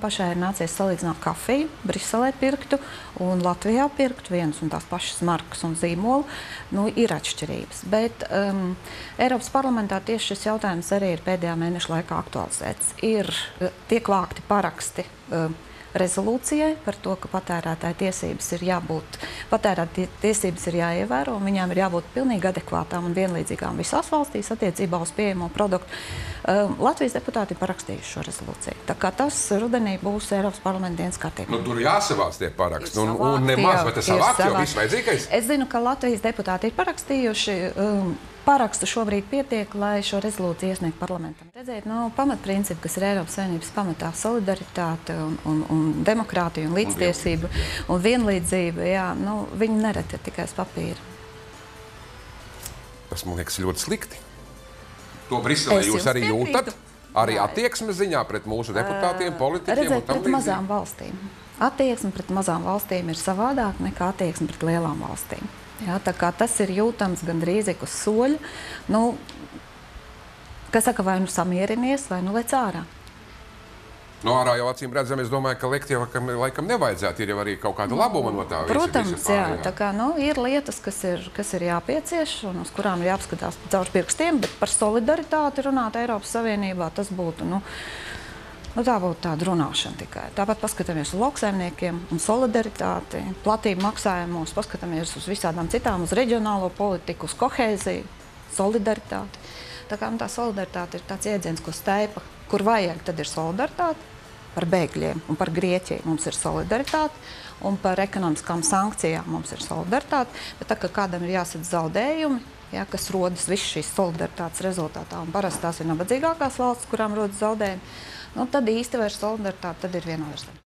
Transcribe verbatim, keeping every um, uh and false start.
pašai ir nācies salīdzināt kafiju, Briselē pirktu un Latvijā pirktu vienas un tās pašas markas un zīmolu. Nu, ir atšķirības. Bet um, Eiropas parlamentā tieši šis jautājums arī ir pēdējā mēneša laikā aktualizēts. Ir tiek vākti paraksti um, rezolūcijai par to, ka patērētāja tiesības ir jābūt, patērētāja tiesības ir jāievēro, un viņām ir jābūt pilnīgi adekvātām un vienlīdzīgām visās valstīs attiecībā uz pieejamo produktu. Um, Latvijas deputāti ir parakstījuši šo rezolūciju. Tā kā tas rudenī būs Eiropas parlamenta dienas kārtībā. Nu, tur jāsavāc tie paraksti, un, un nemaz, vai tas savākt jau viss vajadzīgais? Es zinu, ka Latvijas deputāti ir parakstījuši. Um, Parakstu šobrīd pietiek, lai šo rezolūciju iesniegtu parlamentam. Redzēt, nu, pamatprincipi, kas ir Eiropas Savienības pamatā, solidaritāte un, un, un demokrātija un līdztiesība un, un vienlīdzība, jā, nu, viņi nereti ir tikai uz papīra. Tas, man liekas, ļoti slikti. To Briselē jūs arī jūtat? Arī attieksmes ziņā pret mūsu deputātiem, politiķiem Redzēt, un tam pret mazām valstīm. Attieksme pret mazām valstīm ir savādāk nekā attieksme pret lielām valstīm. Jā, tā kā tas ir jūtams gandrīz uz soļa, nu, kas saka, vai nu samierinies, vai nu lec ārā. No ārā jau acīm redzam, es domāju, ka lekt jau laikam nevajadzētu, ir jau arī kaut kāda labuma no tā. Protams, visa, visa jā, tā kā, nu, ir lietas, kas ir, kas ir jāpiecieš un uz kurām ir jāapskatās caur pirkstiem, bet par solidaritāti runāt Eiropas Savienībā, tas būtu, nu, Nu, tā būtu tāda runāšana tikai. Tāpat paskatāmies uz lauksaimniekiem un solidaritāti, platību maksājumos, paskatāmies uz visādām citām, uz reģionālo politiku, uz kohēziju, solidaritāti. Tā kā nu, tā solidaritāte ir tāds jēdziens, ko steipa, kur vajag, tad ir solidaritāte. Par bēgļiem un par Grieķiju mums ir solidaritāte, un par ekonomiskām sankcijām mums ir solidaritāte. Bet tā kā kādam ir jāsadz zaudējumi, ja, kas rodas visu šīs solidaritātes rezultātā, un parasti tās ir nabadzīgākās valsts, kurām rodas zaudējumi, nu, tad īsti vairs solidaritāte, tad ir vienā virsā.